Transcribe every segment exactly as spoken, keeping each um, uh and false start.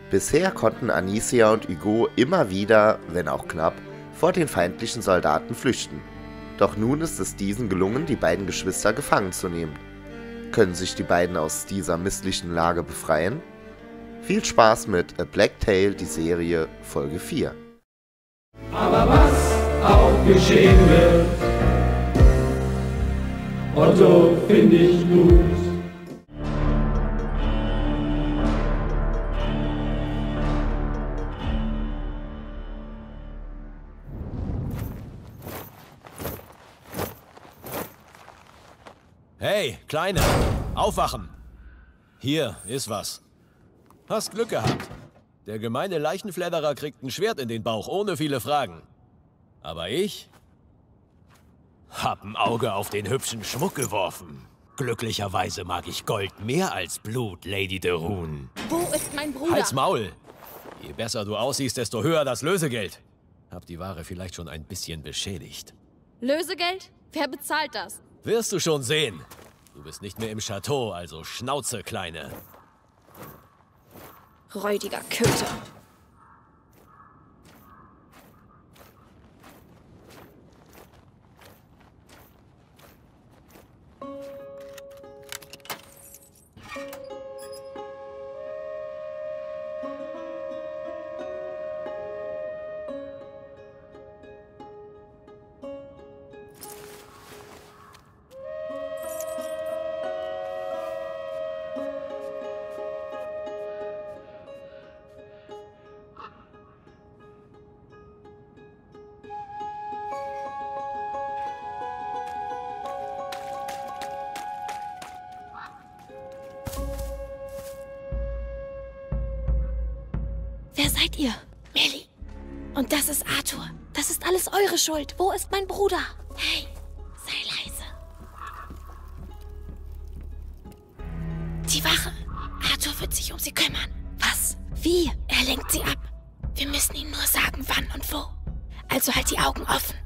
Bisher konnten Anicia und Hugo immer wieder, wenn auch knapp, vor den feindlichen Soldaten flüchten. Doch nun ist es diesen gelungen, die beiden Geschwister gefangen zu nehmen. Können sich die beiden aus dieser misslichen Lage befreien? Viel Spaß mit A Black Tail, die Serie, Folge vier. Aber was auch geschehen wird, Otto finde ich gut. Hey, Kleine, aufwachen! Hier ist was. Hast Glück gehabt. Der gemeine Leichenfledderer kriegt ein Schwert in den Bauch, ohne viele Fragen. Aber ich hab ein Auge auf den hübschen Schmuck geworfen. Glücklicherweise mag ich Gold mehr als Blut, Lady de Rune. Wo ist mein Bruder? Halt's Maul! Je besser du aussiehst, desto höher das Lösegeld. Hab die Ware vielleicht schon ein bisschen beschädigt. Lösegeld? Wer bezahlt das? Wirst du schon sehen. Du bist nicht mehr im Chateau, also Schnauze, Kleine. Räudiger Köter. Wer seid ihr? Millie. Und das ist Arthur. Das ist alles eure Schuld. Wo ist mein Bruder? Hey, sei leise. Die Wache. Arthur wird sich um sie kümmern. Was? Wie? Er lenkt sie ab. Wir müssen ihm nur sagen, wann und wo. Also halt die Augen offen.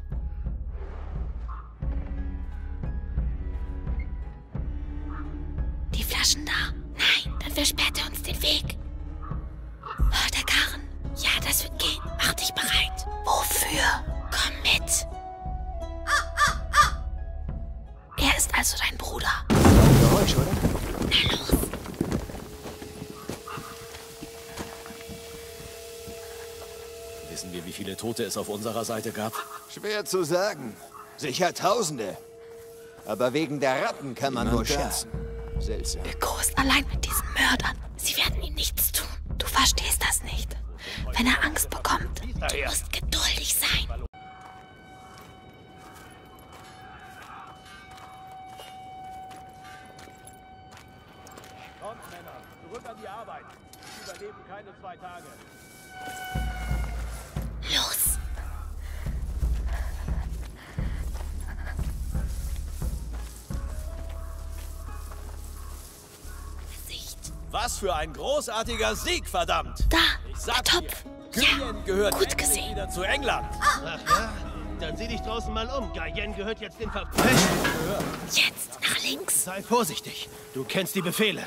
Die Flaschen da? Nein, dann versperrt er uns den Weg. Oh, der Karren. Ja, das wird gehen. Mach dich bereit. Wofür? Komm mit. Ah, ah, ah. Er ist also dein Bruder. Geräusch, oder? Na los. Wissen wir, wie viele Tote es auf unserer Seite gab? Schwer zu sagen. Sicher Tausende. Aber wegen der Ratten kann man nur schätzen. Seltsam. Hugo ist allein mit diesen Mördern. Sie werden ihm nichts tun. Du verstehst das nicht. Wenn er Angst bekommt, du musst geduldig sein. Kommt, Männer, zurück an die Arbeit. Wir überleben keine zwei Tage. Los. Gesicht. Was für ein großartiger Sieg, verdammt! Da, Ich der sag Topf. dir, Guyenne gehört gut endlich gesehen. wieder zu England. Ach ja? Dann sieh dich draußen mal um. Guyenne gehört jetzt den Verbrechen. Jetzt nach links. Sei vorsichtig. Du kennst die Befehle.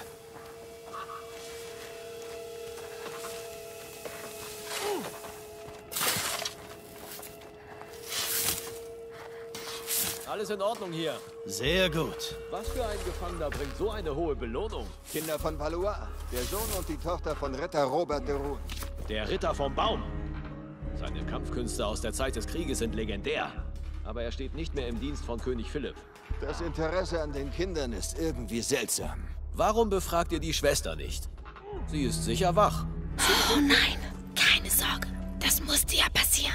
Alles in Ordnung hier. Sehr gut. Was für ein Gefangener bringt so eine hohe Belohnung? Kinder von Valois. Der Sohn und die Tochter von Ritter Robert de Rune. Der Ritter vom Baum. Seine Kampfkünste aus der Zeit des Krieges sind legendär. Aber er steht nicht mehr im Dienst von König Philipp. Das Interesse an den Kindern ist irgendwie seltsam. Warum befragt ihr die Schwester nicht? Sie ist sicher wach. Oh nein, keine Sorge. Das musste ja passieren.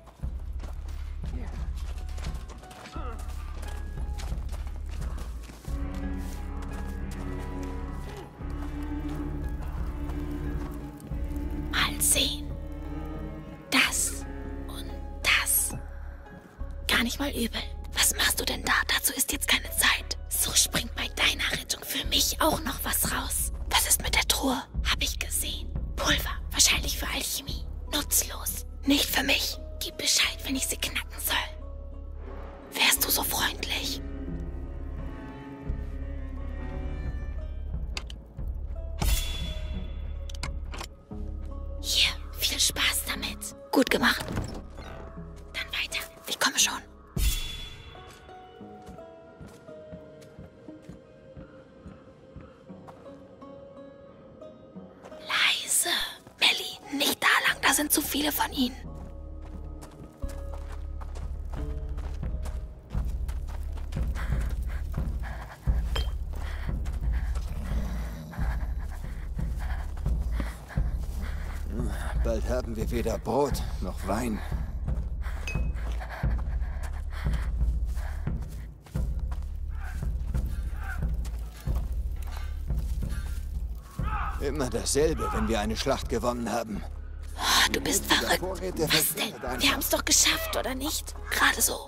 Mal sehen. Das und das. Gar nicht mal übel. Was machst du denn da? Dazu ist jetzt keine Zeit. So springt bei deiner Rettung für mich auch noch was raus. Was ist mit der Truhe? Hab ich gesehen. Pulver. Wahrscheinlich für Alchemie. Nutzlos. Nicht für mich. Gib Bescheid, wenn ich sie knacken soll. Wärst du so freundlich? Nice. Gut gemacht. Dann weiter. Ich komme schon. Leise. Melly, nicht da lang. Da sind zu viele von ihnen. Bald haben wir weder Brot noch Wein. Immer dasselbe, wenn wir eine Schlacht gewonnen haben. Oh, du bist verrückt. Was denn? Wir haben es doch geschafft, oder nicht? Gerade so.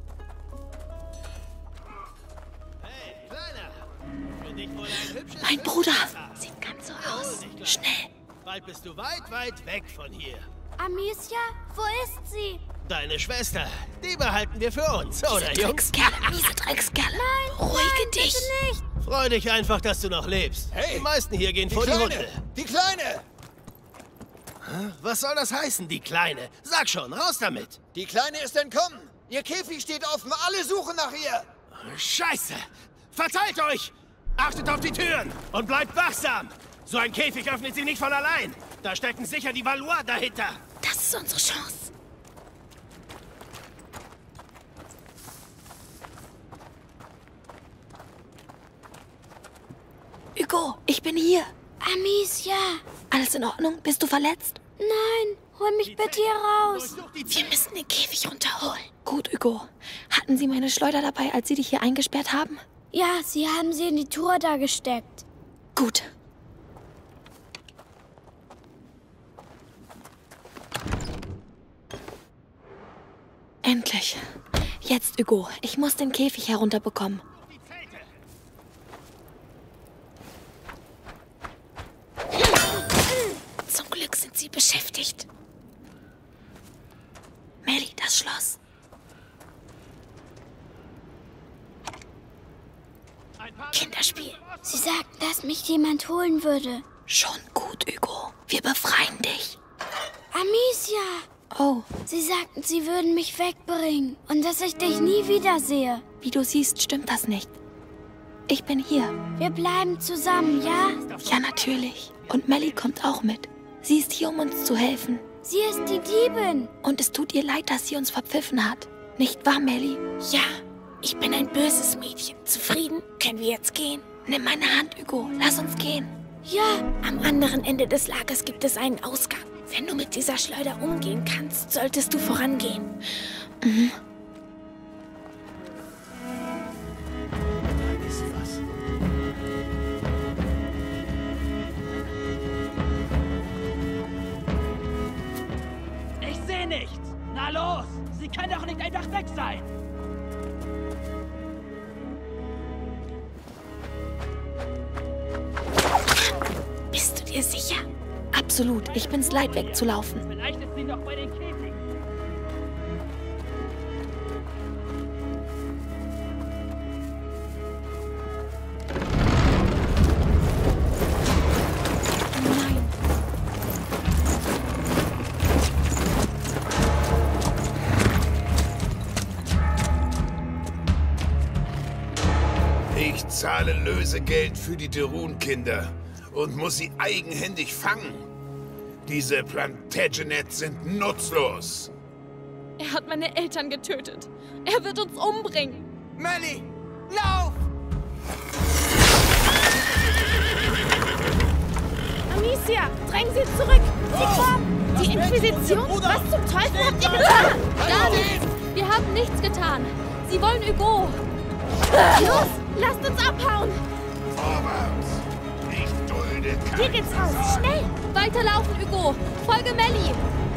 Hey, Kleiner! Bin ich wohl ein hübsches Mein Bruder. Messer? Sieht ganz so aus. Schnell. Bald bist du weit, weit weg von hier. Amicia, wo ist sie? Deine Schwester, die behalten wir für uns, Diese oder Jungs? Dreckskerle, miese Dreckskerle. Nein, Beruhige nein, dich. bitte nicht. Freu dich einfach, dass du noch lebst. Hey, die meisten hier gehen Die vor die Kleine! Hunde. Die Kleine! Was soll das heißen, die Kleine? Sag schon, raus damit. Die Kleine ist entkommen! Ihr Käfig steht offen, alle suchen nach ihr! Scheiße! Verteilt euch! Achtet auf die Türen und bleibt wachsam! So ein Käfig öffnet sie nicht von allein. Da stecken sicher die Valois dahinter. Das ist unsere Chance. Hugo, ich bin hier. Amicia! Alles in Ordnung? Bist du verletzt? Nein, hol mich bitte hier raus. Durchsucht die Wir müssen den Käfig runterholen. Gut, Hugo. Hatten Sie meine Schleuder dabei, als Sie dich hier eingesperrt haben? Ja, sie haben sie in die Truhe da gesteckt. Gut. Endlich. Jetzt, Hugo. Ich muss den Käfig herunterbekommen. Zum Glück sind sie beschäftigt. Melly, das Schloss. Kinderspiel. Sie sagten, dass mich jemand holen würde. Schon gut, Hugo. Wir befreien dich. Amicia! Oh, Sie sagten, sie würden mich wegbringen und dass ich dich nie wiedersehe. wie du siehst, stimmt das nicht. Ich bin hier. Wir bleiben zusammen, ja? Ja, natürlich. Und Melly kommt auch mit. Sie ist hier, um uns zu helfen. Sie ist die Diebin. Und es tut ihr leid, dass sie uns verpfiffen hat. Nicht wahr, Melly? Ja, ich bin ein böses Mädchen. Zufrieden? Können wir jetzt gehen? Nimm meine Hand, Hugo. Lass uns gehen. Ja, Am anderen Ende des Lagers gibt es einen Ausgang. Wenn du mit dieser Schleuder umgehen kannst, solltest du vorangehen. Mhm. Ich sehe nichts. Na los, sie kann doch nicht einfach weg sein. Bist du dir sicher? Absolut. Ich bin's leid, wegzulaufen. Vielleicht ist sie noch bei den Käfigen. Nein. Ich zahle Lösegeld für die Derun-Kinder und muss sie eigenhändig fangen. Diese Plantagenets sind nutzlos. Er hat meine Eltern getötet. Er wird uns umbringen. Melly, lauf! Amicia, drängen Sie zurück. Sie kommen. Die Inquisition? Was zum Teufel habt ihr getan? Gar nichts. Wir haben nichts getan. Sie wollen Hugo. Los, lasst uns abhauen. Vorwärts! Ich dulde Hier kein geht's raus. Schnell. Weiterlaufen, Hugo. Folge Melly.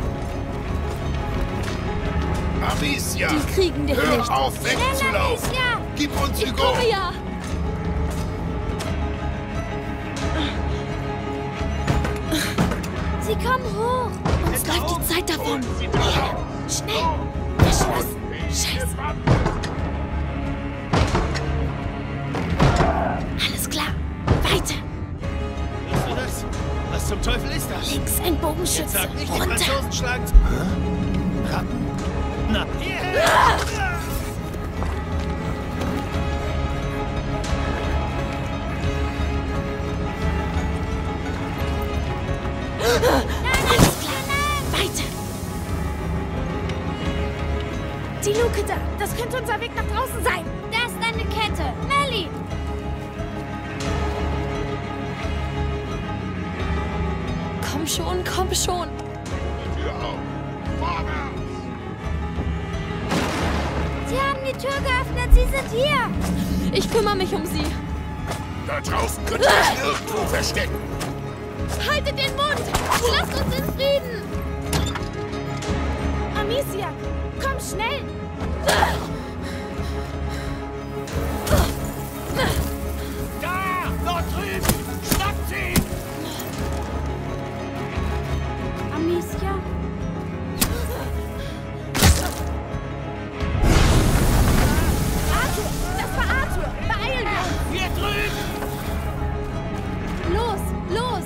Amicia! Die kriegen dich Hör nicht. auf, wegzulaufen! Amicia! Gib uns Ich Hugo! komme ja. Sie kommen hoch. Uns läuft die Zeit davon. Schnell. Das Schloss. Scheiße. Alles klar. Weiter. Hörst du das? Was zum Teufel ist das? Links ein Bogenschütze. Jetzt sag nicht, die Runter. Franzosen schlagen... Hä? Ratten? Na, hierher! Ah! Nein, alles klar. Weiter. Die Luke da. Das könnte unser Weg nach draußen sein. Da ist eine Kette. Melly! Komm schon, komm schon. Sie haben die Tür geöffnet. Sie sind hier. Ich kümmere mich um sie. Da draußen könnt ihr euch irgendwo verstecken. Haltet den Mund! Lasst uns in Frieden! Amicia, komm schnell. Da! Dort drüben! Schnappt sie! Amicia? Arthur! Das war Arthur! Beeilen wir uns! Wir drüben! Los! Los!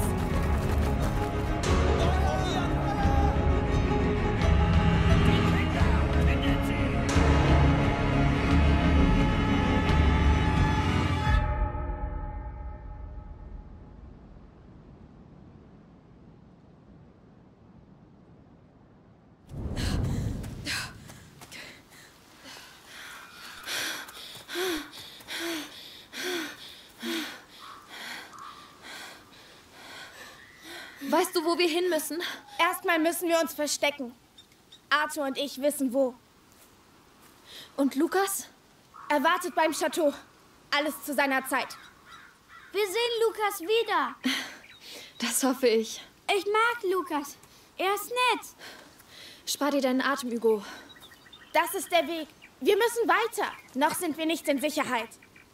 Weißt du, wo wir hin müssen? Erstmal müssen wir uns verstecken. Arthur und ich wissen wo. Und Lukas? Er wartet beim Chateau. Alles zu seiner Zeit. Wir sehen Lukas wieder. Das hoffe ich. Ich mag Lukas. Er ist nett. Spar dir deinen Atem, Hugo. Das ist der Weg. Wir müssen weiter. Noch sind wir nicht in Sicherheit.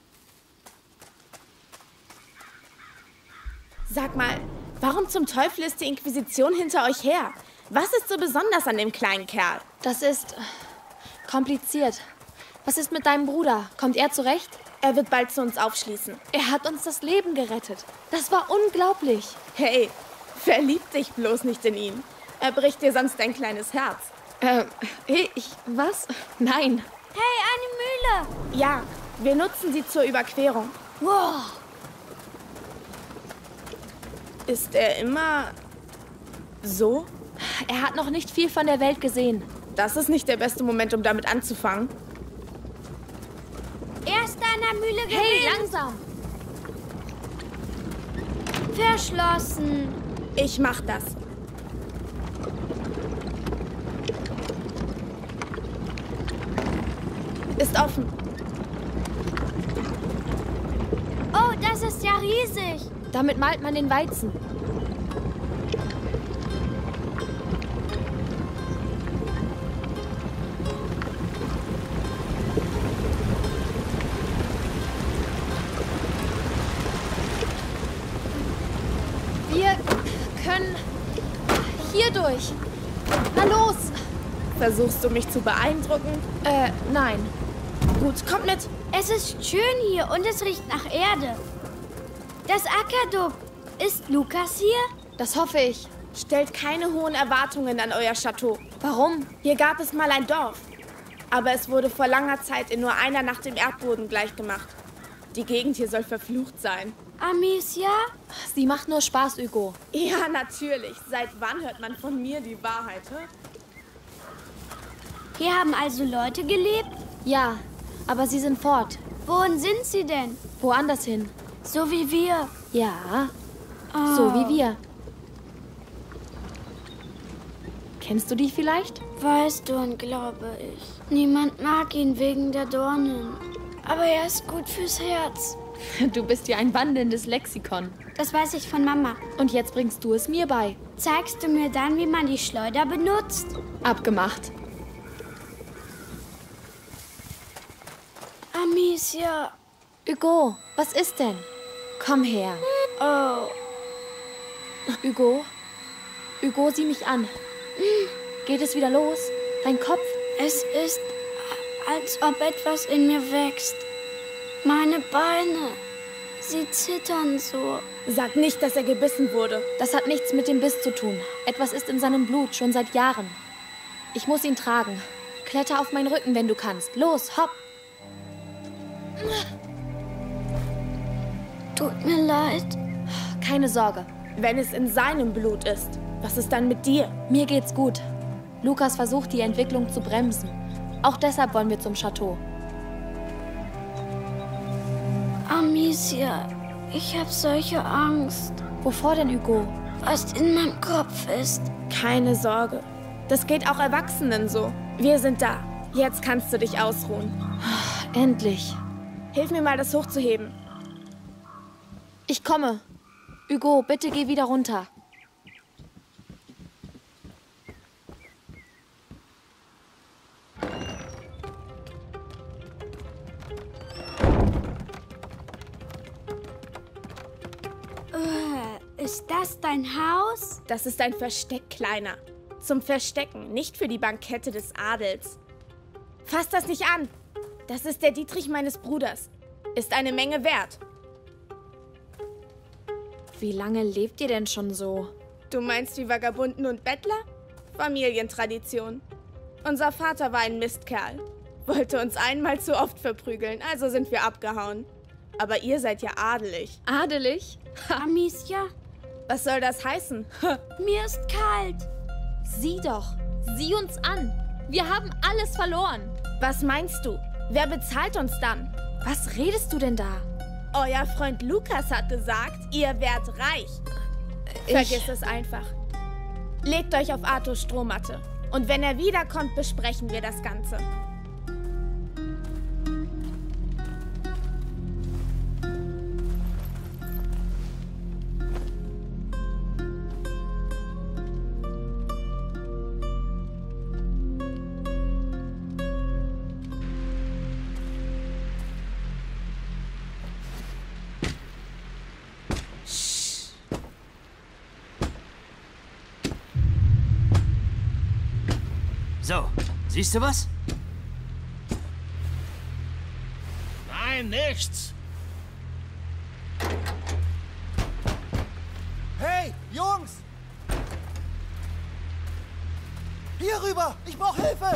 Sag mal, warum zum Teufel ist die Inquisition hinter euch her? Was ist so besonders an dem kleinen Kerl? Das ist kompliziert. Was ist mit deinem Bruder? Kommt er zurecht? Er wird bald zu uns aufschließen. Er hat uns das Leben gerettet. Das war unglaublich. Hey, verlieb dich bloß nicht in ihn. Er bricht dir sonst dein kleines Herz. Äh, ich, was? Nein. Hey, eine Mühle. Ja, wir nutzen sie zur Überquerung. Wow. Ist er immer so? Er hat noch nicht viel von der Welt gesehen. Das ist nicht der beste Moment, um damit anzufangen. Er ist an der Mühle gewesen. Hey, langsam. Verschlossen. Ich mach das. Ist offen. Oh, das ist ja riesig. Damit malt man den Weizen. Wir können hier durch. Na los! Versuchst du mich zu beeindrucken? Äh, nein. Gut, kommt mit. Es ist schön hier und es riecht nach Erde. Das Ackerduck. Ist Lukas hier? Das hoffe ich. Stellt keine hohen Erwartungen an euer Chateau. Warum? Hier gab es mal ein Dorf. Aber es wurde vor langer Zeit in nur einer Nacht dem Erdboden gleichgemacht. Die Gegend hier soll verflucht sein. Amicia? Sie macht nur Spaß, Hugo. Ja, natürlich. Seit wann hört man von mir die Wahrheit, hä? Hier haben also Leute gelebt? Ja, aber sie sind fort. Wohin sind sie denn? Woanders hin. So wie wir. Ja, Oh. so wie wir. Kennst du die vielleicht? Weißt du, und glaube ich. Niemand mag ihn wegen der Dornen. Aber er ist gut fürs Herz. Du bist ja ein wandelndes Lexikon. Das weiß ich von Mama. Und jetzt bringst du es mir bei. Zeigst du mir dann, wie man die Schleuder benutzt? Abgemacht. Amicia. Hugo, was ist denn? Komm her. Oh. Hugo? Hugo, sieh mich an. Geht es wieder los? Dein Kopf? Es ist, als ob etwas in mir wächst. Meine Beine. Sie zittern so. Sag nicht, dass er gebissen wurde. Das hat nichts mit dem Biss zu tun. Etwas ist in seinem Blut, schon seit Jahren. Ich muss ihn tragen. Kletter auf meinen Rücken, wenn du kannst. Los, hopp! Tut mir leid. Keine Sorge. Wenn es in seinem Blut ist, was ist dann mit dir? Mir geht's gut. Lukas versucht, die Entwicklung zu bremsen. Auch deshalb wollen wir zum Chateau. Amicia, ich habe solche Angst. Wovor denn, Hugo? Was in meinem Kopf ist. Keine Sorge. Das geht auch Erwachsenen so. Wir sind da. Jetzt kannst du dich ausruhen. Endlich. Hilf mir mal, das hochzuheben. Ich komme. Hugo, bitte geh wieder runter. Ist das dein Haus? Das ist ein Versteck, Kleiner. Zum Verstecken, nicht für die Bankette des Adels. Fass das nicht an. Das ist der Dietrich meines Bruders. Ist eine Menge wert. Wie lange lebt ihr denn schon so? Du meinst wie Vagabunden und Bettler? Familientradition. Unser Vater war ein Mistkerl. Wollte uns einmal zu oft verprügeln, also sind wir abgehauen. Aber ihr seid ja adelig. Adelig? Amicia? Was soll das heißen? Mir ist kalt. Sieh doch. Sieh uns an. Wir haben alles verloren. Was meinst du? Wer bezahlt uns dann? Was redest du denn da? Euer Freund Lukas hat gesagt, ihr werdet reich. Ich... Vergiss es einfach. Legt euch auf Arthurs Strohmatte. Und wenn er wiederkommt, besprechen wir das Ganze. So, siehst du was? Nein, nichts. Hey, Jungs! Hier rüber! Ich brauche Hilfe!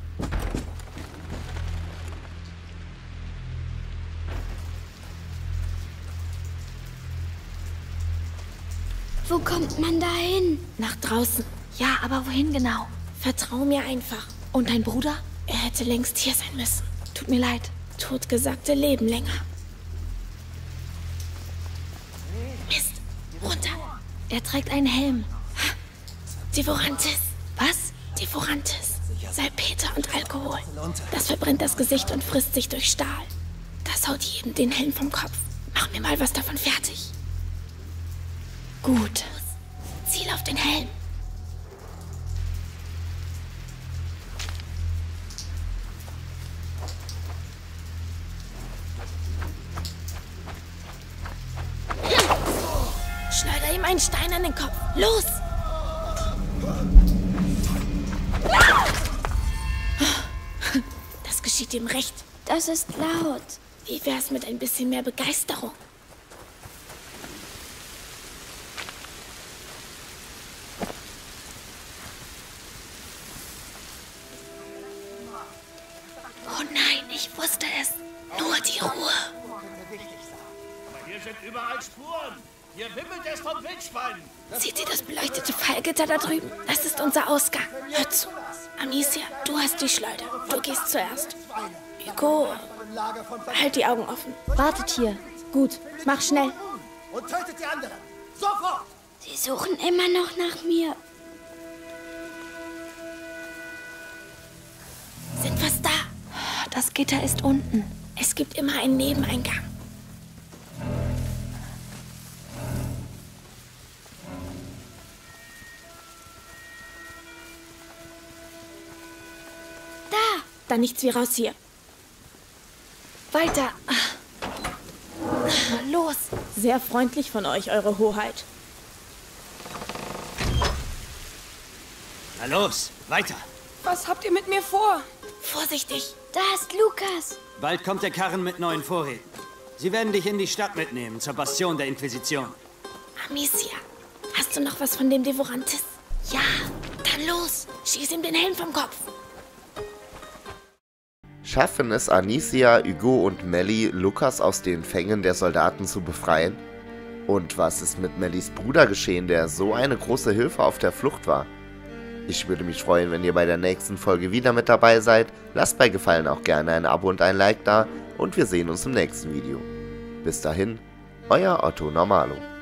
Wo kommt man da hin? Nach draußen. Ja, aber wohin genau? Vertrau mir einfach. Und dein Bruder? Er hätte längst hier sein müssen. Tut mir leid. Totgesagte leben länger. Mist. Runter. Er trägt einen Helm. Devorantis. Was? Devorantis. Salpeter und Alkohol. Das verbrennt das Gesicht und frisst sich durch Stahl. Das haut jedem den Helm vom Kopf. Mach mir mal was davon fertig. Gut. Ziel auf den Helm. Schleuder ihm einen Stein an den Kopf. Los! Das geschieht ihm recht. Das ist laut. Wie wär's mit ein bisschen mehr Begeisterung? Oh nein, ich wusste es. Nur die Ruhe. Aber hier sind überall Spuren. Hier wimmelt es von Wildschweinen. Seht ihr das beleuchtete Fallgitter da drüben? Das ist unser Ausgang. Hör zu. Amicia, du hast die Schleuder. Du gehst zuerst. Hugo, halt die Augen offen. Wartet hier. Gut, mach schnell. Und tötet die anderen. Sofort! Sie suchen immer noch nach mir. Sind fast da. Das Gitter ist unten. Es gibt immer einen Nebeneingang. Da! Dann nichts wie raus hier. Weiter. Los. Sehr freundlich von euch, Eure Hoheit. Na los, weiter. Was habt ihr mit mir vor? Vorsichtig. Da ist Lukas. Bald kommt der Karren mit neuen Vorräten. Sie werden dich in die Stadt mitnehmen, zur Bastion der Inquisition. Amicia, hast du noch was von dem Devorantes? Ja, dann los. Schieß ihm den Helm vom Kopf. Schaffen es Anicia, Hugo und Melly, Lukas aus den Fängen der Soldaten zu befreien? Und was ist mit Mellys Bruder geschehen, der so eine große Hilfe auf der Flucht war? Ich würde mich freuen, wenn ihr bei der nächsten Folge wieder mit dabei seid. Lasst bei Gefallen auch gerne ein Abo und ein Like da und wir sehen uns im nächsten Video. Bis dahin, euer Otto Normalo.